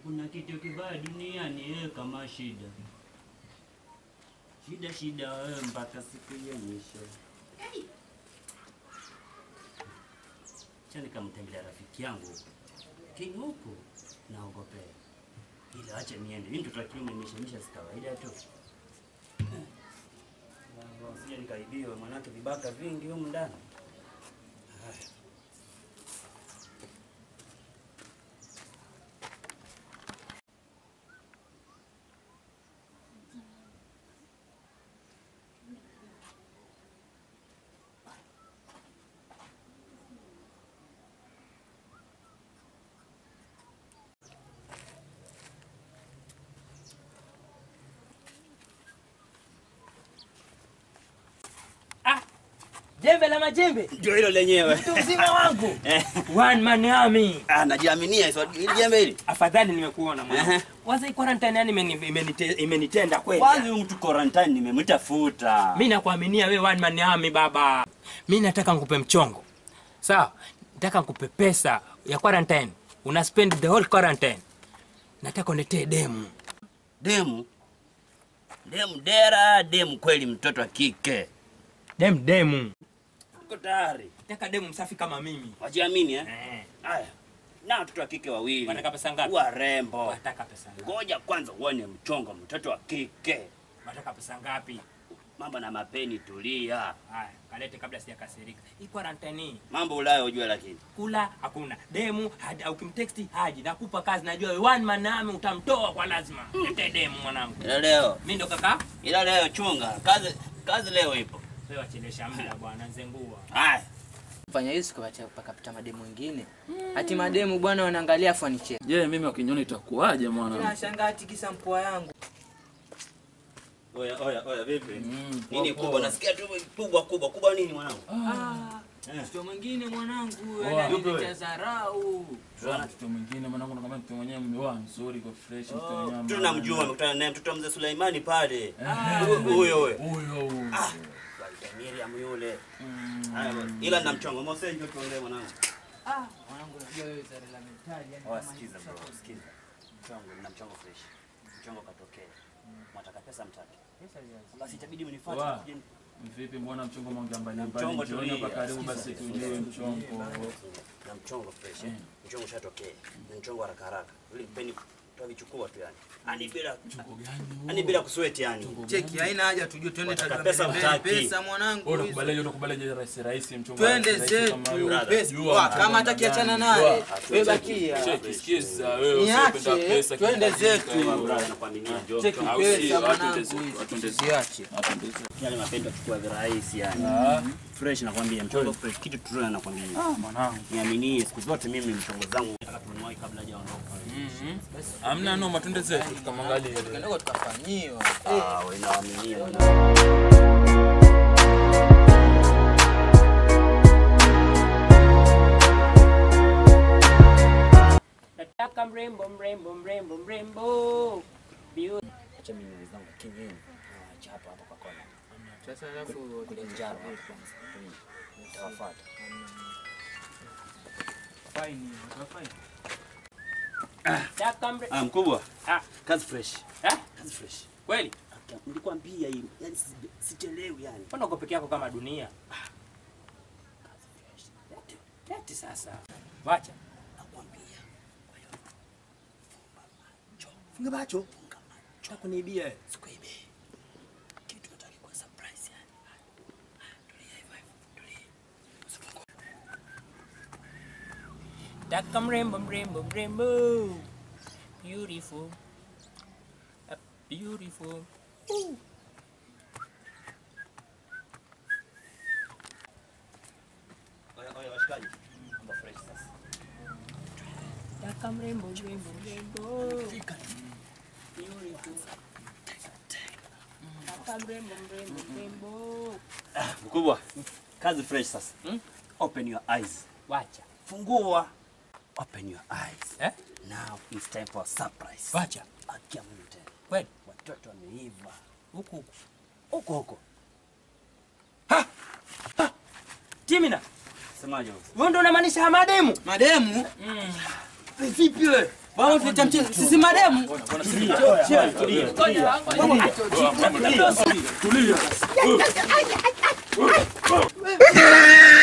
Kuna kitu kibaya duniani kama shida. Shida mpaka siku ya mwisho. Chani kamtembelea rafiki yangu. Kini huko naogopea. Ila acha niende. Mimi mtoto wa kiume nimeshemisha si kawaida tu. Sije nikaibiwa manake vibaka vingi huko ndani. Jembe la majembe. Ndio hilo lenyewe. Mtu mzima wangu. One man army. Najiaminia hizo jembe hili. Afadhali nimekuona mwana. Waza quarantine yani imenitenda kweli. Wazi mtu quarantine nimemtafuta. Mimi nakuaminia wewe one man army baba. Mimi nataka nikupe mchongo. Sawa? Nataka nikupe pesa ya quarantine. Una spend the whole quarantine. Nataka unetee demu. Demu? Demu dera, demu kweli mtoto wa kike. Demu. Uko tayari? Nataka demu msafi kama mimi. Wajiamini Haya. Na watoto wa kike wawili. Wanataka pesa ngapi? Warembo. Wanataka pesa ngapi? Ngoja kwanza uone mchongo mtoto wa kike. Wanataka pesa ngapi? Mambo na mapeni tulia. Haya, kalete kabla sijakasirika. Hii quarantine. Mambo Ulaya ujue lakini. Kula hakuna. Demu ukimtexti haji nakupa kazi najua wewe one man army utamtoa kwa lazima. Lete demu mwanangu. Ila leo. Mimi ndo kaka. Ila leo chunga. Kazi leo ipo. Wewe achelesha muda bwana nzengua. Haya. Fanya hizo pakapita mademu wengine. Ati mademu bwana wanaangalia furniture. Je, mimi wakiniona itakuaje mwana? Nashangaa tikisa mpua yangu. Oya vipi? Nini kubwa? Nasikia tu kubwa nini mwanangu? Mtoto mwingine mwanangu ananiletea dharau. Mtoto mwingine mwanangu nakwambia mtoto mwenyewe mmeoa mzuri kwa fresh mtoto mwenyewe. Tunamjua mkutana naye mtoto mzee Suleimani pale. Huyo. Miriam yule. Ila na mchongo mose ndio tuongee mwanangu. Mwanangu unajua wewe zare la mentali yani. Sikiza bro, sikiza. Mchongo na mchongo fresh. Mchongo katokea. Mwataka pesa mtaki. Pesa hizo. Basi itabidi mnifuate. Vipi mbona mchongo mwanga mbali jioni hapa karibu basi tujue mchongo. Na mchongo fresh. Mchongo shatokea. Ni mchongo haraka. Ili mpeni tuvichukua tu yani. Ani bila kusweti yani. Cheki haina haja tujue twende pesa mwanangu. Unakubali rais mchongo. Twende zetu pesa. Kama hatakiachana naye wewe bakia. Cheki sikiza wewe usipenda pesa. Twende zetu. Cheki pesa mwanangu. Twende ziache. Yale mapendo chukua rais yani. Fresh nakwambia mchongo fresh kitu tu nakwambia. Mwanangu. Niaminie siku zote mimi mchongo zangu nataka tununue kabla hajaondoka. Amna no matunda zetu tukamwangalia. Tukaenda tukafanyiwa. Wewe naaminia. Nataka mrembo. Acha mimi nizangu kinyeni. Acha hapa kwa kona. Sasa alafu kule njaro hapo kwanza. Nitawafuata. Fine, utafanya. Mkubwa. Kazi fresh. Kazi fresh. Kweli? Nilikwambia hiyo. Yaani sichelewi yani. Mbona uko peke yako kama dunia? Kazi fresh. Leti sasa. Wacha. Nakwambia. Funga macho. Utakunibia. Sikuibe. Kitu nataka kwa surprise yani. Tulia hivi. Taka mrembo. Beautiful. Beautiful. Oya washikaji. Mambo fresh sasa. Taka mrembo. Beautiful. Taka mrembo. Mkubwa. Kazi fresh sasa. Open your eyes. Wacha. Fungua. Open your eyes. Now it's time for a surprise. Wacha. Akia mte. Kweli? Watoto wameiva. Huko. Timina. Semaje? Wewe ndio unamaanisha mademu? Mademu? Vipi wewe? Wao tuletea mchezo. Sisi mademu. Tulia.